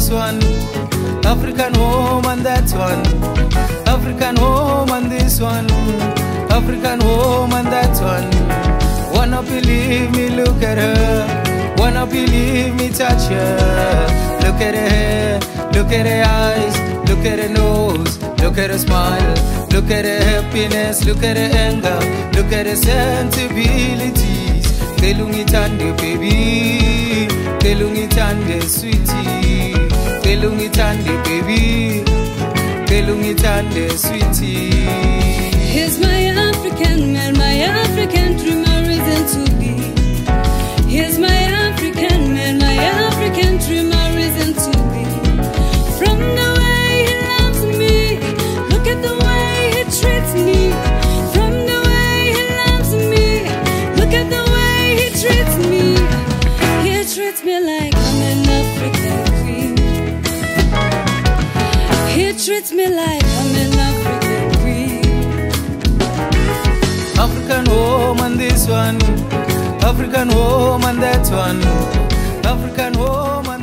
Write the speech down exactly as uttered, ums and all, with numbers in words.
this one. African woman, that one. African woman, this one. African woman, that one. Wanna believe me, look at her. Wanna believe me, touch her. Look at her hair, look at her eyes, look at her nose, look at her smile, look at her happiness, look at her anger, look at her sensibilities. Kelungitande baby, Kelungitande sweetie, Kelungitande baby, Kelungitande sweetie. Here's my African man, my African dreamer reason to be. Here's my African man, my African dreamer reason to be. From the way he loves me, look at the way he treats me. From the way he loves me, look at the way he treats me. He treats me like I'm an African queen. He treats me like I'm an African queen. African woman, this one. African woman, that one. African woman.